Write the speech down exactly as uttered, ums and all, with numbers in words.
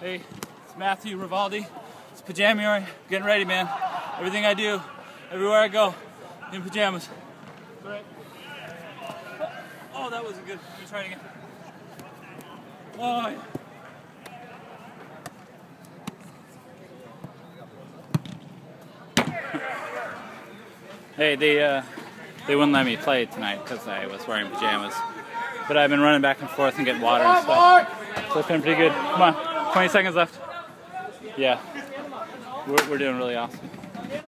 Hey, it's Matthew Rivaldi. It's Pajamuary. Getting ready, man. Everything I do, everywhere I go, in pajamas. Right. Oh, that wasn't good. Let me try it again. Oh, yeah. Hey, they uh, they wouldn't let me play tonight because I was wearing pajamas. But I've been running back and forth and getting water and stuff. So it's been pretty good. Come on, twenty seconds left. Yeah, we're, we're doing really awesome.